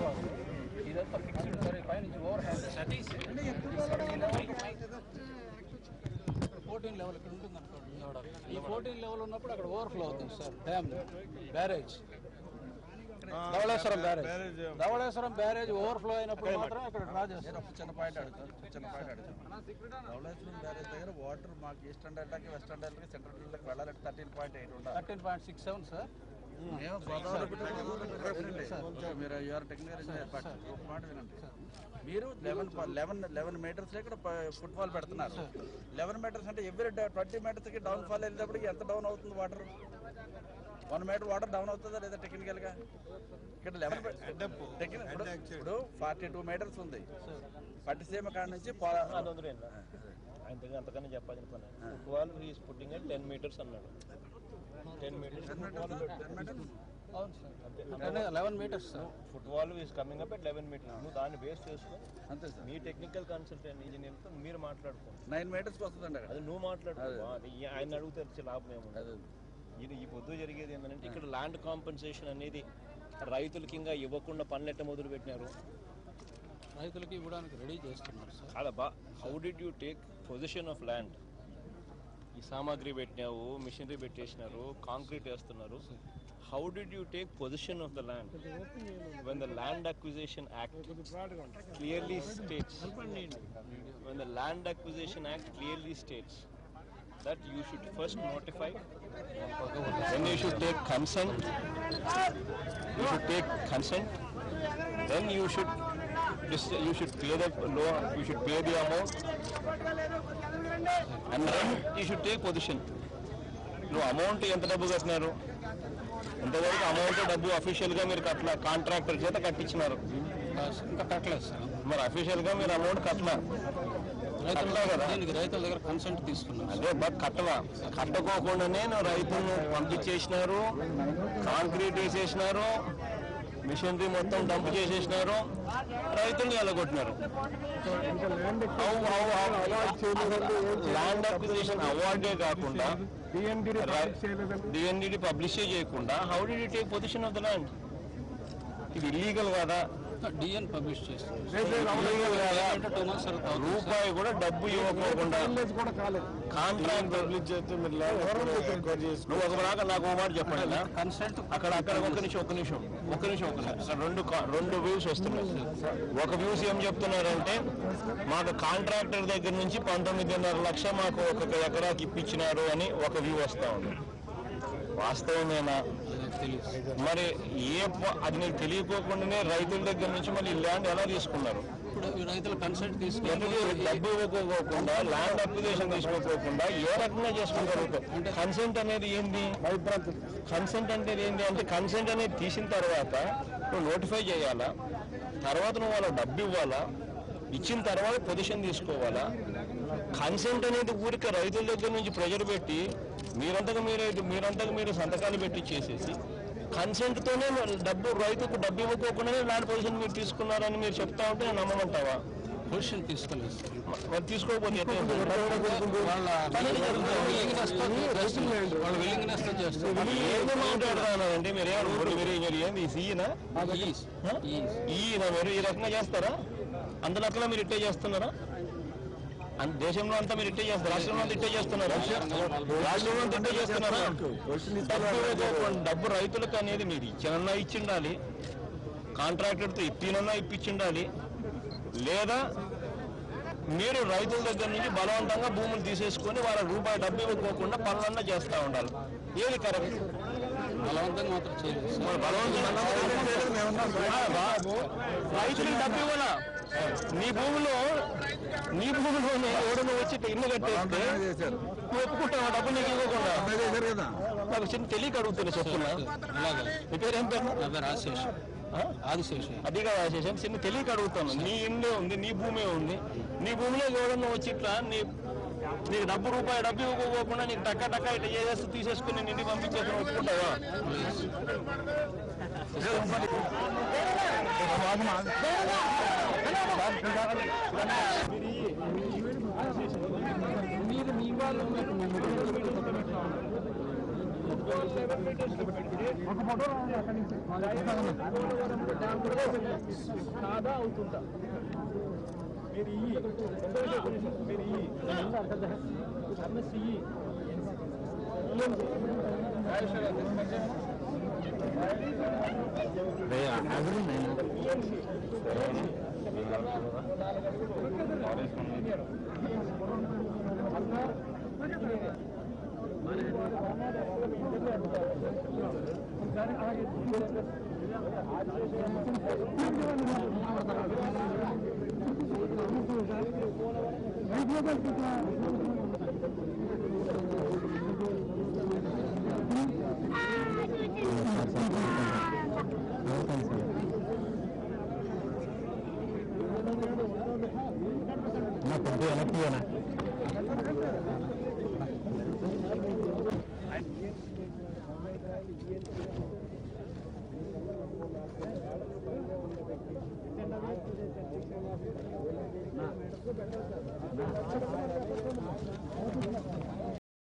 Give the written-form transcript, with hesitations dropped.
ఇదంతా fixed sir పైనుంచి over hand Satish 14 level ఇక్కడ ఉంటుంది అనుకోండి ఈ 14 లెవెల్ ఉన్నప్పుడు అక్కడ ఓవర్ఫ్లో అవుతుంది sir dam barrage Dhavaleswaram barrage overflow అయినప్పుడు మాత్రం ఇక్కడ డ్రా చేస్తారు. చిన్న పాయింట్ అడుగుతారు ధవళేశ్వరం బ్యారేజ్ దగ్గర వాటర్ మాకు ఈస్టర్న్ డెల్టాకి వెస్టర్న్ డెల్టాకి సెంట్రల్ డెల్టాకి వెళ్ళాలంటే 13.8 ఉండాలి. 13.67 సార్. మీరు యూఆర్ టెక్నికల్ ఇంజనీర్ మాట వినండి. మీరు 11 మీటర్స్ ఇక్కడ ఫుట్బాల్ పెడుతున్నారు. 11 మీటర్స్ అంటే ఎవ్రీ 20 మీటర్స్కి డౌన్ ఫాల్ వెళ్ళేటప్పటికి ఎంత డౌన్ అవుతుంది వాటర్? 1 మీటర్ వాటర్ డౌన్ అవుతుందా లేదా టెక్నికల్ గా? ఇక్కడ 11 ఇప్పుడు 42 మీటర్స్ ఉంది. పట్టిసీమ కాడ నుంచి అంతకన్నా చెప్పాలి ఫుట్బాల్ ఈజ్ పుట్టింగ్ 10 మీటర్స్ అన్నాడు. 10 meters 11 meters football is coming up 11 meters. నువ్వు దాన్ని బేస్ చేసుకో అంతే సార్. మీ టెక్నికల్ కన్సల్టెంట్ ఇంజనీర్తో మీరు మాట్లాడుకో. 9 మీటర్స్కి వస్తుందండి. అది నువ్వు మాట్లాడుకో. ఆయన అడిగితే లాభం ఏముండదు. ఇది ఈ పొద్దు జరిగేది ఏంటంటే ఇక్కడ ల్యాండ్ కాంపెన్సేషన్ అనేది రైతులకి ఇంకా ఇవ్వకుండా పనులు ఎట్ట మొదలు పెట్టినారు. రైతులకి ఇవ్వడానికి రెడీ చేస్తున్నారు సార్. అలా how did you take position of land? ఈ సామాగ్రి పెట్టినావు, మిషనరీ పెట్టేసినారు, కాంక్రీట్ వేస్తున్నారు. How did you take position of the land? When the land acquisition act clearly states that you should first notify, then you should take consent, then you should pay the loan, you should pay the amount, and then you should take position. No amount ఎంత డబ్బు కట్టినారు? ఇంతవరకు amount డబ్బు అఫీషియల్గా మీరు contractor చేత కట్టించినారు. ఇంకా కట్టలేదు సార్. మరి అఫీషియల్గా మీరు అమౌంట్ కట్టలా కదా? రైతుల దగ్గర కన్సెంట్ తీసుకున్నారు. అదే బట్ కట్టుకోకుండానే రైతులను పంపించేసినారు, కాంక్రీట్ వేసేసినారు, మిషనరీ మొత్తం డంప్ చేసేసినారు, రైతుల్ని వెళ్ళగొట్టినారు. ల్యాండ్ అక్విజిషన్ అవార్డే కాకుండా డిఎన్డిడి పబ్లిష్ చేయకుండా how did you take position of the land? ఇది ఇల్లీగల్ కదా? డిఎన్ పబ్లిష్ చేస్తారు. రూపాయి కూడా డబ్బు ఇవ్వకోకుండా కాంట్రాక్ట్ పబ్లిష్ చేస్తే నువ్వు ఒక నాకు మాట చెప్పండి. కన్సెంట్ అక్కడ ఒక నిమిషం రెండు వ్యూస్ వస్తున్నాయి. ఒక వ్యూస్ ఏం చెప్తున్నారంటే మాకు కాంట్రాక్టర్ దగ్గర నుంచి 19.5 లక్షలు మాకు 1 ఎకరాకి ఇప్పించినారు అని ఒక వ్యూ వస్తా ఉంది. వాస్తవమేనా? మరి అది నీకు తెలియకోకుండానే రైతుల దగ్గర నుంచి మళ్ళీ ల్యాండ్ ఎలా తీసుకున్నారు? రైతుల కన్సెంట్ డబ్బు ఇవ్వకోకుండా ల్యాండ్ అప్లికేషన్ తీసుకోకుండా ఏ రకంగా చేసుకుంటారు? కన్సెంట్ అనేది ఏంది? కన్సెంట్ అనేది ఏంటి అంటే కన్సెంట్ అనేది తీసిన తర్వాత నువ్వు నోటిఫై చేయాలా, తర్వాత నువ్వు వాళ్ళ డబ్బు ఇవ్వాలా, ఇచ్చిన తర్వాత పొజిషన్ తీసుకోవాలా? కన్సెంట్ అనేది ఊరికే రైతుల దగ్గర నుంచి ప్రెజర్ పెట్టి మీరంతగా మీరు సంతకాలు పెట్టి చేసేసి కన్సెంట్తోనే రైతుకు డబ్బు ఇవ్వకోకుండానే ల్యాండ్ పొజిషన్ మీరు తీసుకున్నారని మీరు చెప్తా ఉంటే నేను నమ్మమంటావా? పొజిషన్ తీసుకోలేదు. తీసుకోకపోతే ఏమి మాట్లాడుతున్నారంటే మీరు ఏంది సీనా మీరు ఈ రకంగా చేస్తారా? అందులో మీరు ఇట్టే చేస్తున్నారా? దేశంలో అంతా మీరు ఇట్టే చేస్తారు, రాష్ట్రంలో అంతా ఇట్టే చేస్తున్నారు. రాష్ట్రంలో అంతా ఇట్టే చేస్తున్నారా? డబ్బు రైతులకు అనేది మీరు ఇచ్చినన్నా ఇచ్చిండాలి, కాంట్రాక్టర్తో ఇప్పినన్నా ఇప్పించిండాలి, లేదా మీరు రైతుల దగ్గర నుంచి బలవంతంగా భూములు తీసేసుకొని వాళ్ళ రూపాయి డబ్బు ఇవ్వకోకుండా పనులన్నా చేస్తూ ఉండాలి. ఏది కరెక్ట్? బలవంతంగా మాత్రం చేయలేదు. రైతులకు డబ్బు ఇవ్వాలా? నీ భూమిలోనే ఎవడన్నా వచ్చి ఇల్లు కట్టేస్తే నువ్వు ఒప్పుకుంటావు డబ్బు నీకు ఇవ్వకుండా? నాకు చిన్న తెలియక అడుగుతున్నా చెప్తున్నా. మీ పేరు ఏం పేరు? అది కాదు ఆశేషం, చిన్న తెలియక అడుగుతాను. నీ ఇండే ఉంది, నీ భూమే ఉంది, నీ భూమిలో ఎవడన్నా వచ్చి ఇట్లా నీకు రూపాయి డబ్బు ఇవ్వకపోకుండా నీకు టక్క ఇట్లా చేసేస్తూ తీసేసుకుని నేను ఇంటికి పంపించేసి ఒప్పుకుంటావా? మీరు మీ వాళ్ళు 11 మీటర్స్ పెడితే డ్యామ్ కూడా కాదా అవుతుందా? మీరు ना